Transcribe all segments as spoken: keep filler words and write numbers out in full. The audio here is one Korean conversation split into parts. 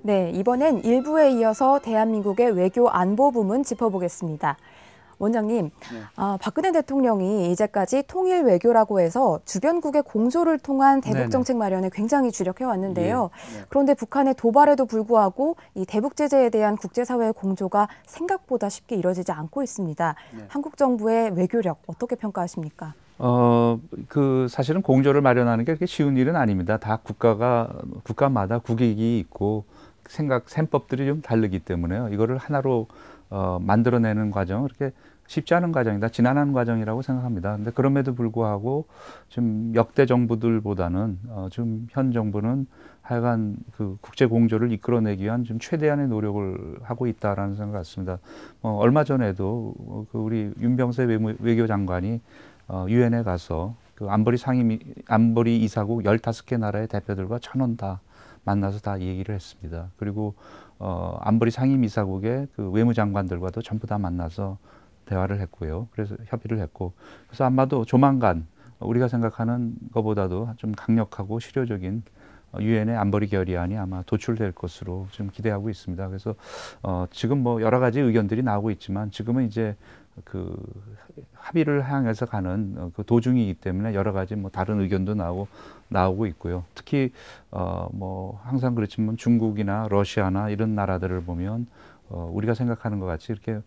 네, 이번엔 일부에 이어서 대한민국의 외교 안보 부문 짚어보겠습니다. 원장님, 네. 아, 박근혜 대통령이 이제까지 통일 외교라고 해서 주변국의 공조를 통한 대북 정책 마련에 굉장히 주력해왔는데요. 예, 네. 그런데 북한의 도발에도 불구하고 이 대북 제재에 대한 국제사회의 공조가 생각보다 쉽게 이뤄지지 않고 있습니다. 네. 한국 정부의 외교력 어떻게 평가하십니까? 어, 그 사실은 공조를 마련하는 게 그렇게 쉬운 일은 아닙니다. 다 국가가 국가마다 국익이 있고 생각 셈법들이 좀 다르기 때문에요. 이거를 하나로 어, 만들어내는 과정은 그렇게 쉽지 않은 과정이다. 지난한 과정이라고 생각합니다. 근데 그럼에도 불구하고 좀 역대 정부들보다는 어, 좀 현 정부는 하여간 그 국제 공조를 이끌어내기 위한 좀 최대한의 노력을 하고 있다라는 생각 같습니다. 어, 얼마 전에도 그 우리 윤병세 외무, 외교장관이 어, 유엔에 가서 그 안보리 상임 안보리 이사국 열다섯 개 나라의 대표들과 천원 다 만나서 다 얘기를 했습니다. 그리고 어, 안보리 상임이사국의 그 외무장관들과도 전부 다 만나서 대화를 했고요. 그래서 협의를 했고, 그래서 아마도 조만간 우리가 생각하는 것보다도 좀 강력하고 실효적인 유엔의 안보리 결의안이 아마 도출될 것으로 좀 기대하고 있습니다. 그래서 어, 지금 뭐 여러 가지 의견들이 나오고 있지만 지금은 이제 그 합의를 향해서 가는 그 도중이기 때문에 여러 가지 뭐 다른 의견도 나오고 나오고 있고요. 특히 어 뭐 항상 그렇지만 중국이나 러시아나 이런 나라들을 보면 어 우리가 생각하는 것 같이 이렇게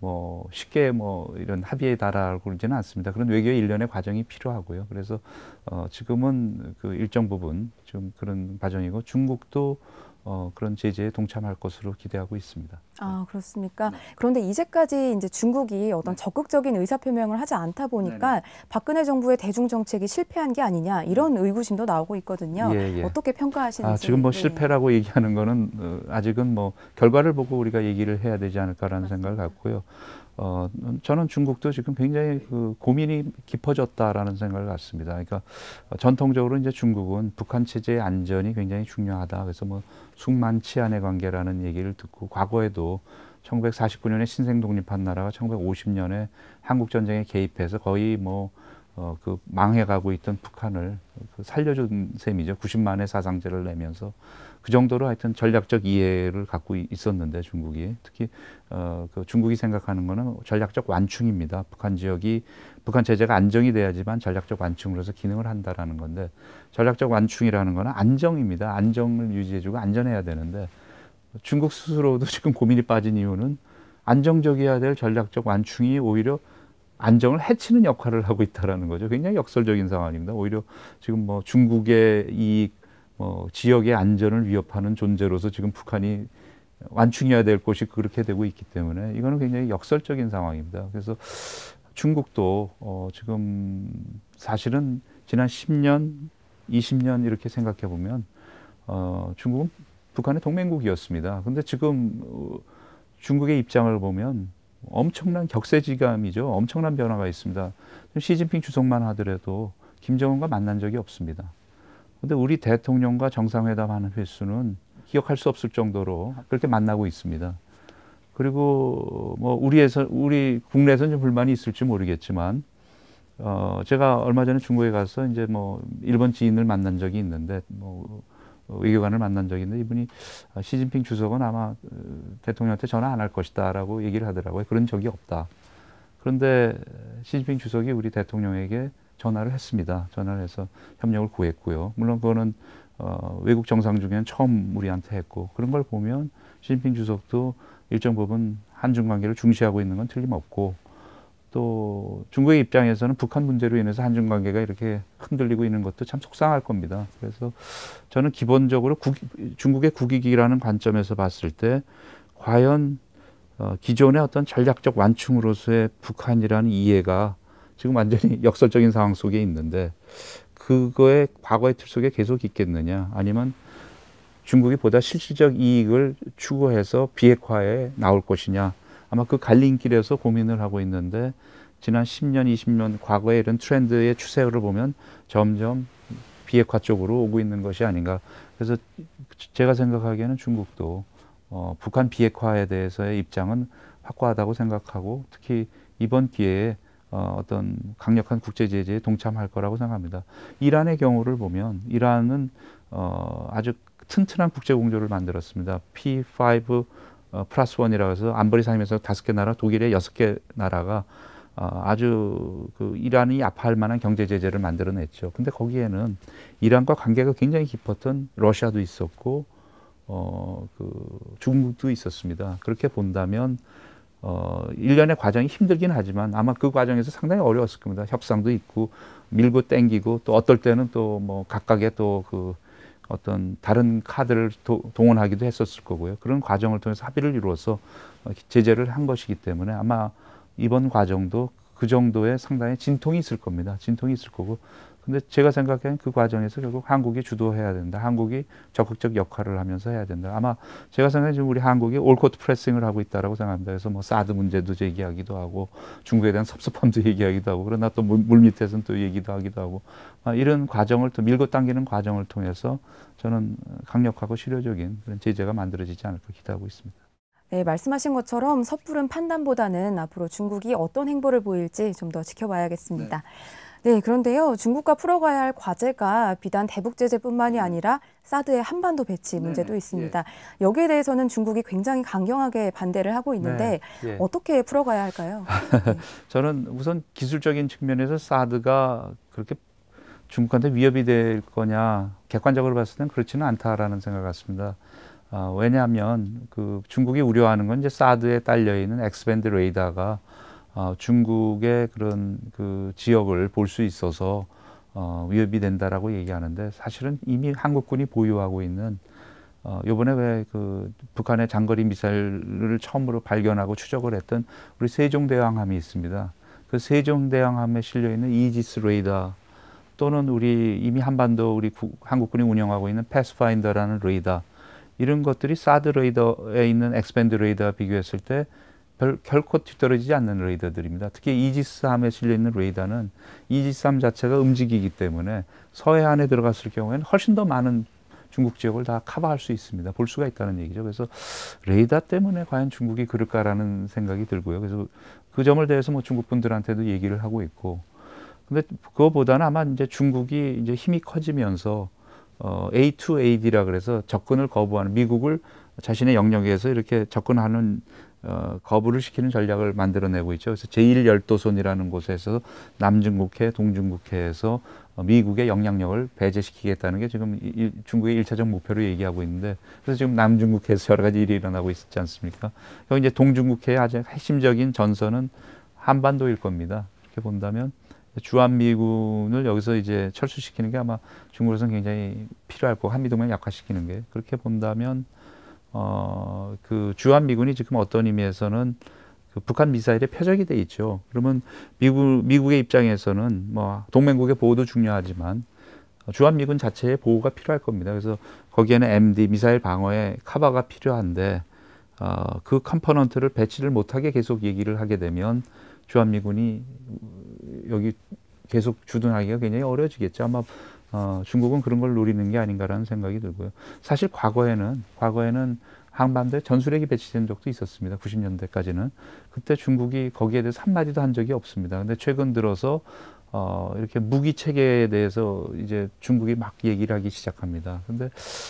뭐 쉽게 뭐 이런 합의에 달하고 그러지는 않습니다. 그런 외교의 일련의 과정이 필요하고요. 그래서 어 지금은 그 일정 부분 좀 그런 과정이고 중국도 어, 그런 제재에 동참할 것으로 기대하고 있습니다. 아, 그렇습니까? 네. 그런데 이제까지 이제 중국이 어떤 네. 적극적인 의사표명을 하지 않다 보니까 네네. 박근혜 정부의 대중 정책이 실패한 게 아니냐 이런 의구심도 나오고 있거든요. 예, 예. 어떻게 평가하시는지. 아, 지금 뭐 네. 실패라고 얘기하는 거는 어, 아직은 뭐 결과를 보고 우리가 얘기를 해야 되지 않을까라는 맞습니다. 생각을 갖고요. 어, 저는 중국도 지금 굉장히 그 고민이 깊어졌다라는 생각을 갖습니다. 그러니까 전통적으로 이제 중국은 북한 체제의 안전이 굉장히 중요하다. 그래서 뭐 숙만치안의 관계라는 얘기를 듣고 과거에도 천구백사십구 년에 신생 독립한 나라가 천구백오십 년에 한국 전쟁에 개입해서 거의 뭐 어, 그 망해가고 있던 북한을 그 살려준 셈이죠. 구십만의 사상자를 내면서 그 정도로 하여튼 전략적 이해를 갖고 있었는데 중국이 특히 어, 그 중국이 생각하는 거는 전략적 완충입니다. 북한 지역이 북한 체제가 안정이 돼야지만 전략적 완충으로서 기능을 한다라는 건데 전략적 완충이라는 거는 안정입니다. 안정을 유지해주고 안전해야 되는데 중국 스스로도 지금 고민이 빠진 이유는 안정적이어야 될 전략적 완충이 오히려 안정을 해치는 역할을 하고 있다라는 거죠. 굉장히 역설적인 상황입니다. 오히려 지금 뭐 중국의 이 뭐 지역의 안전을 위협하는 존재로서 지금 북한이 완충해야 될 곳이 그렇게 되고 있기 때문에 이거는 굉장히 역설적인 상황입니다. 그래서 중국도 어 지금 사실은 지난 십 년, 이십 년 이렇게 생각해 보면 어 중국은 북한의 동맹국이었습니다. 근데 지금 어 중국의 입장을 보면 엄청난 격세지감이죠. 엄청난 변화가 있습니다. 시진핑 주석만 하더라도 김정은과 만난 적이 없습니다. 근데 우리 대통령과 정상회담하는 횟수는 기억할 수 없을 정도로 그렇게 만나고 있습니다. 그리고 뭐 우리에서 우리 국내에서는 좀 불만이 있을지 모르겠지만 어 제가 얼마 전에 중국에 가서 이제 뭐 일본 지인을 만난 적이 있는데 뭐 외교관을 만난 적이 있는데 이분이 시진핑 주석은 아마 대통령한테 전화 안 할 것이다라고 얘기를 하더라고요. 그런 적이 없다. 그런데 시진핑 주석이 우리 대통령에게 전화를 했습니다. 전화를 해서 협력을 구했고요. 물론 그거는 어, 외국 정상 중에는 처음 우리한테 했고 그런 걸 보면 시진핑 주석도 일정 부분 한중 관계를 중시하고 있는 건 틀림없고 또 중국의 입장에서는 북한 문제로 인해서 한중 관계가 이렇게 흔들리고 있는 것도 참 속상할 겁니다. 그래서 저는 기본적으로 국, 중국의 국익이라는 관점에서 봤을 때 과연 어, 기존의 어떤 전략적 완충으로서의 북한이라는 이해가 지금 완전히 역설적인 상황 속에 있는데 그거의 과거의 틀 속에 계속 있겠느냐 아니면 중국이 보다 실질적 이익을 추구해서 비핵화에 나올 것이냐 아마 그 갈림길에서 고민을 하고 있는데 지난 십 년, 이십 년 과거의 이런 트렌드의 추세를 보면 점점 비핵화 쪽으로 오고 있는 것이 아닌가. 그래서 제가 생각하기에는 중국도 어, 북한 비핵화에 대해서의 입장은 확고하다고 생각하고 특히 이번 기회에 어, 어떤 강력한 국제 제재에 동참할 거라고 생각합니다. 이란의 경우를 보면 이란은 어, 아주 튼튼한 국제 공조를 만들었습니다. 피 파이브 어, 플러스 원이라고 해서 안보리 상임에서 다섯 개 나라, 독일의 여섯 개 나라가 어, 아주 그 이란이 아파할 만한 경제 제재를 만들어냈죠. 근데 거기에는 이란과 관계가 굉장히 깊었던 러시아도 있었고 어, 그 중국도 있었습니다. 그렇게 본다면 어, 일련의 과정이 힘들긴 하지만 아마 그 과정에서 상당히 어려웠을 겁니다. 협상도 있고 밀고 땡기고 또 어떨 때는 또 뭐 각각의 또 그 어떤 다른 카드를 도, 동원하기도 했었을 거고요. 그런 과정을 통해서 합의를 이루어서 제재를 한 것이기 때문에 아마 이번 과정도 그 정도의 상당히 진통이 있을 겁니다. 진통이 있을 거고. 근데 제가 생각하기엔 그 과정에서 결국 한국이 주도해야 된다. 한국이 적극적 역할을 하면서 해야 된다. 아마 제가 생각하기엔 지금 우리 한국이 올코트 프레싱을 하고 있다라고 생각합니다. 그래서 뭐 사드 문제도 제기하기도 하고 중국에 대한 섭섭함도 얘기하기도 하고 그러나 또 물 밑에서는 또 얘기도 하기도 하고 이런 과정을 또 밀고 당기는 과정을 통해서 저는 강력하고 실효적인 그런 제재가 만들어지지 않을까 기대하고 있습니다. 네, 말씀하신 것처럼 섣부른 판단보다는 앞으로 중국이 어떤 행보를 보일지 좀 더 지켜봐야겠습니다. 네. 네, 그런데요. 중국과 풀어가야 할 과제가 비단 대북 제재뿐만이 아니라 사드의 한반도 배치 문제도 네네. 있습니다. 예. 여기에 대해서는 중국이 굉장히 강경하게 반대를 하고 있는데 네. 예. 어떻게 풀어가야 할까요? 네. 저는 우선 기술적인 측면에서 사드가 그렇게 중국한테 위협이 될 거냐 객관적으로 봤을 땐 그렇지는 않다라는 생각을 갖습니다. 어, 왜냐하면 그 중국이 우려하는 건 이제 사드에 딸려 있는 엑스밴드 레이더가 어, 중국의 그런 그 지역을 볼 수 있어서 어, 위협이 된다라고 얘기하는데 사실은 이미 한국군이 보유하고 있는 어, 요번에 왜 그 북한의 장거리 미사일을 처음으로 발견하고 추적을 했던 우리 세종대왕함이 있습니다. 그 세종대왕함에 실려 있는 이지스 레이더 또는 우리 이미 한반도 우리 구, 한국군이 운영하고 있는 패스파인더라는 레이더 이런 것들이 사드 레이더에 있는 엑스밴드 레이더와 비교했을 때 별, 결코 뒤떨어지지 않는 레이더들입니다. 특히 이지스함에 실려있는 레이더는 이지스함 자체가 움직이기 때문에 서해안에 들어갔을 경우에는 훨씬 더 많은 중국 지역을 다 커버할 수 있습니다. 볼 수가 있다는 얘기죠. 그래서 레이더 때문에 과연 중국이 그럴까라는 생각이 들고요. 그래서 그 점을 대해서 뭐 중국 분들한테도 얘기를 하고 있고 근데 그거보다는 아마 이제 중국이 이제 힘이 커지면서 어, 에이 투 에이 디라 그래서 접근을 거부하는 미국을 자신의 영역에서 이렇게 접근하는 어, 거부를 시키는 전략을 만들어내고 있죠. 그래서 제일 열도선이라는 곳에서 남중국해, 동중국해에서 어, 미국의 영향력을 배제시키겠다는 게 지금 일, 중국의 일차적 목표로 얘기하고 있는데 그래서 지금 남중국해에서 여러 가지 일이 일어나고 있지 않습니까? 여기 이제 동중국해의 아주 핵심적인 전선은 한반도일 겁니다. 이렇게 본다면 주한미군을 여기서 이제 철수시키는 게 아마 중국으로서는 굉장히 필요할 거고 한미동맹 약화시키는 게 그렇게 본다면 어, 그 주한미군이 지금 어떤 의미에서는 그 북한 미사일에 표적이 돼 있죠. 그러면 미국, 미국의 입장에서는 뭐 동맹국의 보호도 중요하지만 주한미군 자체의 보호가 필요할 겁니다. 그래서 거기에는 엠디 미사일 방어에 커버가 필요한데 어, 그 컴포넌트를 배치를 못하게 계속 얘기를 하게 되면 주한미군이 여기 계속 주둔하기가 굉장히 어려워지겠죠. 아마 어, 중국은 그런 걸 노리는 게 아닌가라는 생각이 들고요. 사실 과거에는 과거에는 한반도에 전술핵이 배치된 적도 있었습니다. 구십 년대까지는. 그때 중국이 거기에 대해서 한마디도 한 적이 없습니다. 근데 최근 들어서 어, 이렇게 무기 체계에 대해서 이제 중국이 막 얘기를 하기 시작합니다. 근데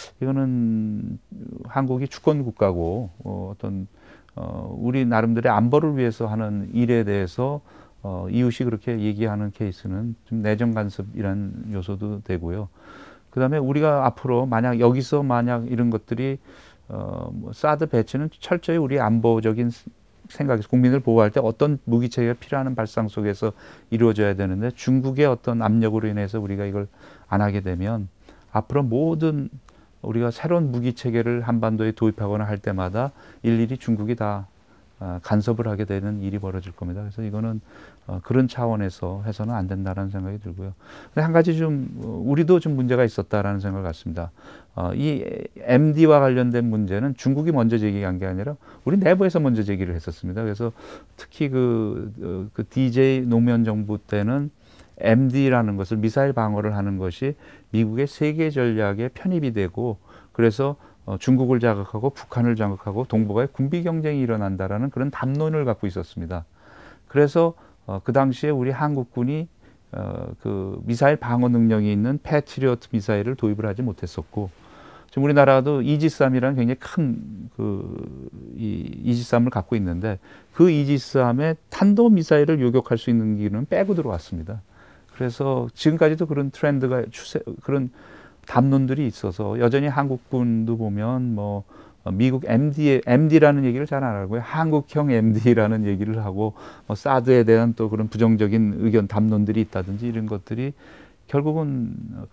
이거는 한국이 주권 국가고 어, 어떤 어, 우리 나름대로의 안보를 위해서 하는 일에 대해서 어, 이웃이 그렇게 얘기하는 케이스는 좀 내정 간섭이라는 요소도 되고요. 그 다음에 우리가 앞으로 만약 여기서 만약 이런 것들이 어, 뭐 사드 배치는 철저히 우리 안보적인 생각에서 국민을 보호할 때 어떤 무기체계가 필요한 발상 속에서 이루어져야 되는데 중국의 어떤 압력으로 인해서 우리가 이걸 안 하게 되면 앞으로 모든 우리가 새로운 무기체계를 한반도에 도입하거나 할 때마다 일일이 중국이 다 간섭을 하게 되는 일이 벌어질 겁니다. 그래서 이거는 그런 차원에서 해서는 안 된다는 생각이 들고요. 근데 한 가지 좀 우리도 좀 문제가 있었다라는 생각을 갖습니다. 이 엠디와 관련된 문제는 중국이 먼저 제기한 게 아니라 우리 내부에서 먼저 제기를 했었습니다. 그래서 특히 그, 그 디제이 노무현 정부 때는 엠디라는 것을 미사일 방어를 하는 것이 미국의 세계 전략에 편입이 되고 그래서 어, 중국을 자극하고 북한을 자극하고 동북아에 군비 경쟁이 일어난다라는 그런 담론을 갖고 있었습니다. 그래서 어, 그 당시에 우리 한국군이 어, 그 미사일 방어 능력이 있는 패트리어트 미사일을 도입을 하지 못했었고 지금 우리나라도 이지스함이라는 굉장히 큰 그 이 이지스함을 갖고 있는데 그 이지스함에 탄도 미사일을 요격할 수 있는 기는 빼고 들어왔습니다. 그래서 지금까지도 그런 트렌드가 추세 그런 담론들이 있어서 여전히 한국군도 보면 뭐 미국 엠디, 엠디라는 얘기를 잘 안 하고요. 한국형 엠디라는 얘기를 하고 뭐 사드에 대한 또 그런 부정적인 의견 담론들이 있다든지 이런 것들이 결국은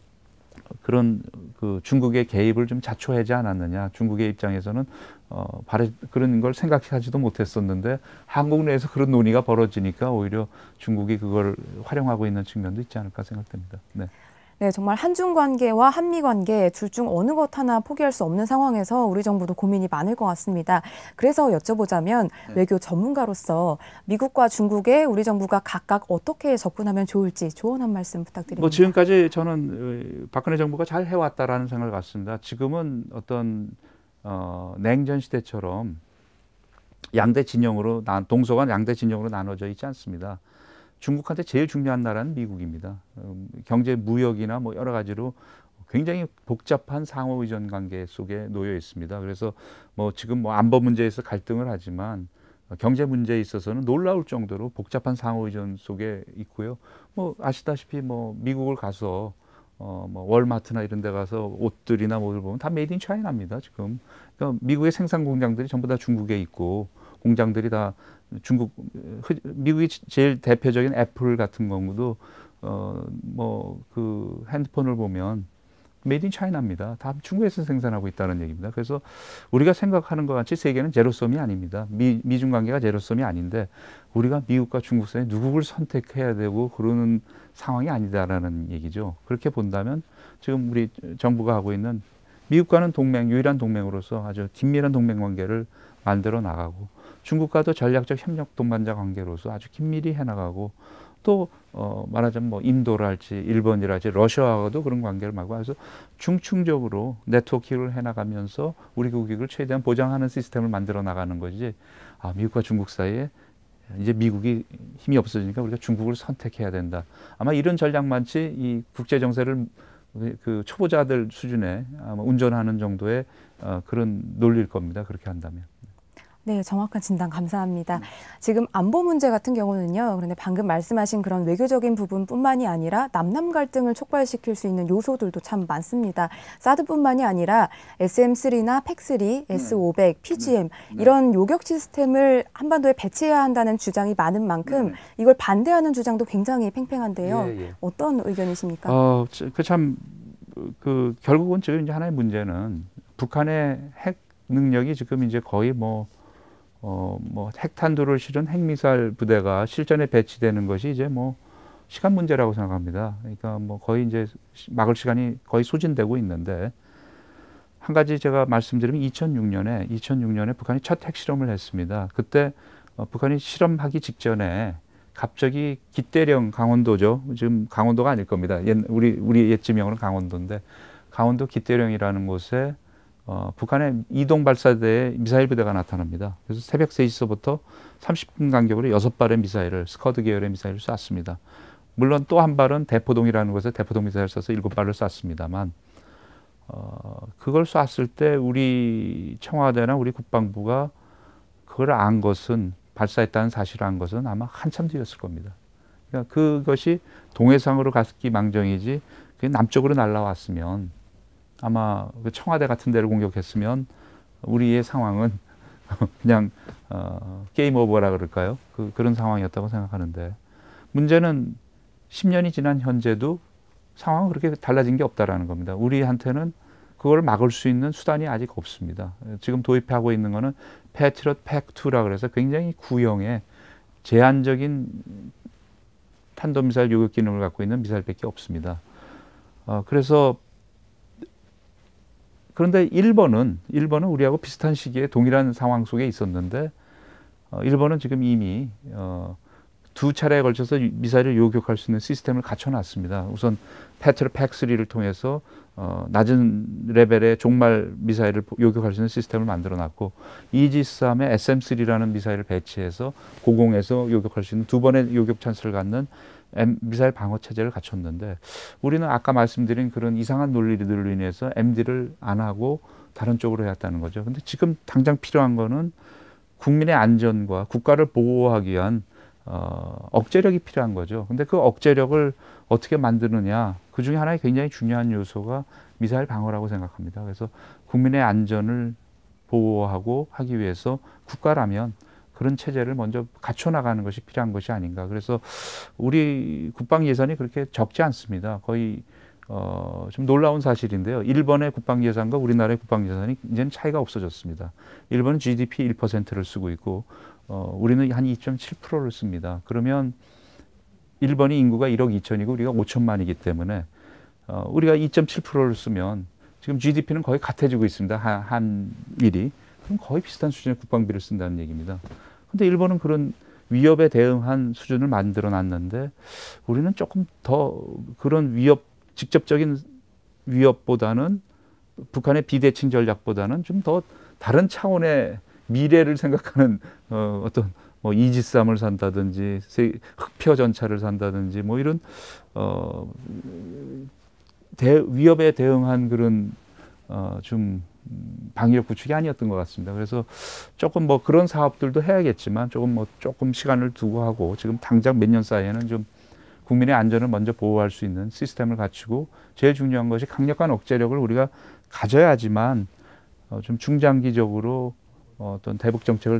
그런 그 중국의 개입을 좀 자초하지 않았느냐. 중국의 입장에서는 어, 바로 그런 걸 생각하지도 못했었는데 한국 내에서 그런 논의가 벌어지니까 오히려 중국이 그걸 활용하고 있는 측면도 있지 않을까 생각됩니다. 네. 네, 정말 한중 관계와 한미 관계 둘 중 어느 것 하나 포기할 수 없는 상황에서 우리 정부도 고민이 많을 것 같습니다. 그래서 여쭤보자면 네. 외교 전문가로서 미국과 중국에 우리 정부가 각각 어떻게 접근하면 좋을지 조언 한 말씀 부탁드립니다. 뭐 지금까지 저는 박근혜 정부가 잘 해왔다라는 생각을 갖습니다. 지금은 어떤 어, 냉전 시대처럼 양대 진영으로 동서가 양대 진영으로 나눠져 있지 않습니다. 중국한테 제일 중요한 나라는 미국입니다. 경제, 무역이나 뭐 여러 가지로 굉장히 복잡한 상호 의존 관계 속에 놓여 있습니다. 그래서 뭐 지금 뭐 안보 문제에서 갈등을 하지만 경제 문제에 있어서는 놀라울 정도로 복잡한 상호 의존 속에 있고요. 뭐 아시다시피 뭐 미국을 가서 어 뭐 월마트나 이런 데 가서 옷들이나 뭐를 보면 다 메이드 인 차이나입니다, 지금. 그러니까 미국의 생산 공장들이 전부 다 중국에 있고 공장들이 다 중국, 미국이 제일 대표적인 애플 같은 경우도 어 뭐 그 핸드폰을 보면 메이드 인 차이나입니다. 다 중국에서 생산하고 있다는 얘기입니다. 그래서 우리가 생각하는 것 같이 세계는 제로섬이 아닙니다. 미, 미중 관계가 제로섬이 아닌데 우리가 미국과 중국 사이에 누구를 선택해야 되고 그러는 상황이 아니다라는 얘기죠. 그렇게 본다면 지금 우리 정부가 하고 있는 미국과는 동맹, 유일한 동맹으로서 아주 긴밀한 동맹 관계를 만들어 나가고 중국과도 전략적 협력 동반자 관계로서 아주 긴밀히 해나가고 또 어, 말하자면 뭐 인도랄지 일본이랄지 러시아와도 그런 관계를 막고 해서 중층적으로 네트워킹을 해나가면서 우리 국익을 최대한 보장하는 시스템을 만들어 나가는 거지. 아, 미국과 중국 사이에 이제 미국이 힘이 없어지니까 우리가 중국을 선택해야 된다. 아마 이런 전략만치 이 국제 정세를 그 초보자들 수준에 아마 운전하는 정도의 어, 그런 논리일 겁니다. 그렇게 한다면. 네, 정확한 진단 감사합니다. 지금 안보 문제 같은 경우는요. 그런데 방금 말씀하신 그런 외교적인 부분뿐만이 아니라 남남 갈등을 촉발시킬 수 있는 요소들도 참 많습니다. 사드뿐만이 아니라 에스엠 쓰리나 팩쓰리, 에스 오백, 피지엠 네. 이런 요격 시스템을 한반도에 배치해야 한다는 주장이 많은 만큼 네. 이걸 반대하는 주장도 굉장히 팽팽한데요. 예, 예. 어떤 의견이십니까? 어, 그 참 그 결국은 지금 이제 하나의 문제는 북한의 핵 능력이 지금 이제 거의 뭐 어, 뭐 핵탄두를 실은 핵미사일 부대가 실전에 배치되는 것이 이제 뭐 시간 문제라고 생각합니다. 그러니까 뭐 거의 이제 막을 시간이 거의 소진되고 있는데 한 가지 제가 말씀드리면 이천육 년에 이천육 년에 북한이 첫 핵실험을 했습니다. 그때 어, 북한이 실험하기 직전에 갑자기 기대령 강원도죠. 지금 강원도가 아닐 겁니다. 옛, 우리 우리 옛 지명으로는 강원도인데 강원도 기대령이라는 곳에 어, 북한의 이동 발사대에 미사일 부대가 나타납니다. 그래서 새벽 세 시서부터 삼십 분 간격으로 여섯 발의 미사일을 스커드 계열의 미사일을 쐈습니다. 물론 또 한 발은 대포동이라는 곳에 대포동 미사일을 쏴서 일곱 발을 쐈습니다만 어, 그걸 쐈을 때 우리 청와대나 우리 국방부가 그걸 안 것은 발사했다는 사실을 안 것은 아마 한참 뒤였을 겁니다. 그러니까 그것이 동해상으로 갔기 망정이지 그게 남쪽으로 날아왔으면 아마 청와대 같은 데를 공격했으면 우리의 상황은 그냥 어, 게임 오버라 그럴까요? 그, 그런 상황이었다고 생각하는데 문제는 십 년이 지난 현재도 상황은 그렇게 달라진 게 없다라는 겁니다. 우리한테는 그걸 막을 수 있는 수단이 아직 없습니다. 지금 도입하고 있는 거는 패트리엇 팩이라 그래서 굉장히 구형의 제한적인 탄도미사일 요격 기능을 갖고 있는 미사일밖에 없습니다. 어, 그래서 그런데 일본은 일본은 우리하고 비슷한 시기에 동일한 상황 속에 있었는데 어, 일본은 지금 이미 어, 두 차례에 걸쳐서 미사일을 요격할 수 있는 시스템을 갖춰놨습니다. 우선 패트로 팩쓰리를 통해서 어, 낮은 레벨의 종말 미사일을 요격할 수 있는 시스템을 만들어놨고 이지스함에 에스엠쓰리라는 미사일을 배치해서 고공에서 요격할 수 있는 두 번의 요격 찬스를 갖는 M, 미사일 방어 체제를 갖췄는데 우리는 아까 말씀드린 그런 이상한 논리들로 인해서 엠디를 안 하고 다른 쪽으로 해왔다는 거죠. 근데 지금 당장 필요한 거는 국민의 안전과 국가를 보호하기 위한 어, 억제력이 필요한 거죠. 근데 그 억제력을 어떻게 만드느냐, 그 중에 하나의 굉장히 중요한 요소가 미사일 방어라고 생각합니다. 그래서 국민의 안전을 보호하고 하기 위해서 국가라면 그런 체제를 먼저 갖춰나가는 것이 필요한 것이 아닌가. 그래서 우리 국방 예산이 그렇게 적지 않습니다. 거의 어, 좀 놀라운 사실인데요. 일본의 국방 예산과 우리나라의 국방 예산이 이제는 차이가 없어졌습니다. 일본은 지디피 일 퍼센트를 쓰고 있고 어, 우리는 한 이 점 칠 퍼센트를 씁니다. 그러면 일본이 인구가 일억 이천이고 우리가 오천만이기 때문에 어, 우리가 이 점 칠 퍼센트를 쓰면 지금 지디피는 거의 같아지고 있습니다. 한, 한일이. 그럼 거의 비슷한 수준의 국방비를 쓴다는 얘기입니다. 근데 일본은 그런 위협에 대응한 수준을 만들어 놨는데 우리는 조금 더 그런 위협, 직접적인 위협보다는 북한의 비대칭 전략보다는 좀 더 다른 차원의 미래를 생각하는 어, 어떤 뭐 이지스함을 산다든지 흑표 전차를 산다든지 뭐 이런 어, 대, 위협에 대응한 그런 어, 좀 방위력 구축이 아니었던 것 같습니다. 그래서 조금 뭐 그런 사업들도 해야겠지만 조금 뭐 조금 시간을 두고 하고 지금 당장 몇 년 사이에는 좀 국민의 안전을 먼저 보호할 수 있는 시스템을 갖추고 제일 중요한 것이 강력한 억제력을 우리가 가져야지만 어, 좀 중장기적으로 어떤 대북 정책을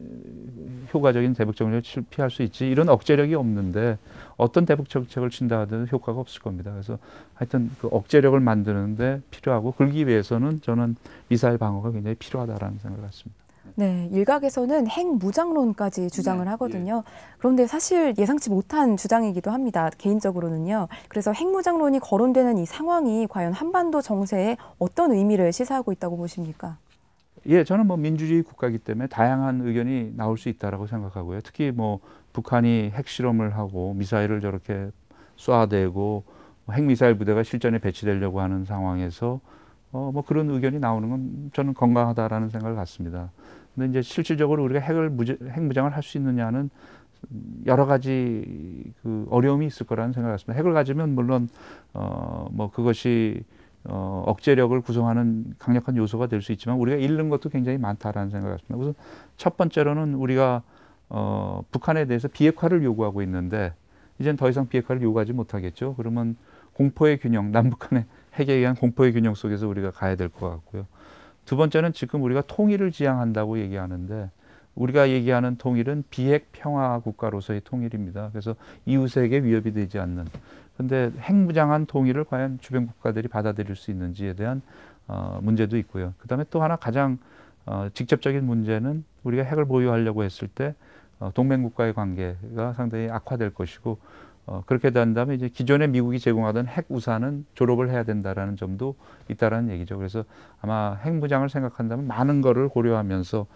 효과적인 대북 정책을 실피할 수 있지 이런 억제력이 없는데 어떤 대북 정책을 친다 하더라도 효과가 없을 겁니다. 그래서 하여튼 그 억제력을 만드는데 필요하고 그러기 위해서는 저는 미사일 방어가 굉장히 필요하다라는 생각을 갖습니다. 네, 일각에서는 핵무장론까지 주장을 네, 하거든요. 그런데 사실 예상치 못한 주장이기도 합니다. 개인적으로는요. 그래서 핵무장론이 거론되는 이 상황이 과연 한반도 정세에 어떤 의미를 시사하고 있다고 보십니까? 예, 저는 뭐 민주주의 국가이기 때문에 다양한 의견이 나올 수 있다라고 생각하고요. 특히 뭐 북한이 핵실험을 하고 미사일을 저렇게 쏘아대고 핵미사일 부대가 실전에 배치되려고 하는 상황에서 어, 뭐 그런 의견이 나오는 건 저는 건강하다라는 생각을 갖습니다. 근데 이제 실질적으로 우리가 핵을 무제, 핵무장을 할 수 있느냐는 여러 가지 그 어려움이 있을 거라는 생각을 갖습니다. 핵을 가지면 물론 어, 뭐 그것이 어, 억제력을 구성하는 강력한 요소가 될 수 있지만 우리가 잃는 것도 굉장히 많다라는 생각을 갖습니다. 우선 첫 번째로는 우리가 어, 북한에 대해서 비핵화를 요구하고 있는데 이제는 더 이상 비핵화를 요구하지 못하겠죠. 그러면 공포의 균형, 남북한의 핵에 의한 공포의 균형 속에서 우리가 가야 될 것 같고요. 두 번째는 지금 우리가 통일을 지향한다고 얘기하는데 우리가 얘기하는 통일은 비핵 평화 국가로서의 통일입니다. 그래서 이웃에게 위협이 되지 않는. 그런데 핵무장한 통일을 과연 주변 국가들이 받아들일 수 있는지에 대한 어, 문제도 있고요. 그다음에 또 하나 가장 어, 직접적인 문제는 우리가 핵을 보유하려고 했을 때 어, 동맹국가의 관계가 상당히 악화될 것이고 어, 그렇게 된다면 이제 기존에 미국이 제공하던 핵 우산은 졸업을 해야 된다라는 점도 있다라는 얘기죠. 그래서 아마 핵무장을 생각한다면 많은 거를 고려하면서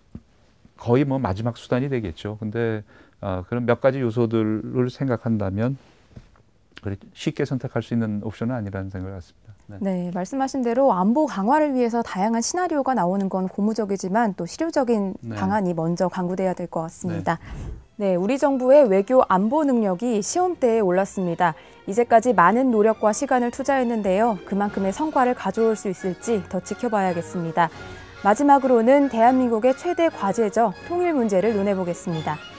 거의 뭐 마지막 수단이 되겠죠. 근데 어, 그런 몇 가지 요소들을 생각한다면 쉽게 선택할 수 있는 옵션은 아니라는 생각을 갖습니다. 네. 네, 말씀하신 대로 안보 강화를 위해서 다양한 시나리오가 나오는 건 고무적이지만 또 실효적인 네. 방안이 먼저 강구돼야 될 것 같습니다. 네. 네, 우리 정부의 외교 안보 능력이 시험대에 올랐습니다. 이제까지 많은 노력과 시간을 투자했는데요. 그만큼의 성과를 가져올 수 있을지 더 지켜봐야겠습니다. 마지막으로는 대한민국의 최대 과제죠. 통일 문제를 논해보겠습니다.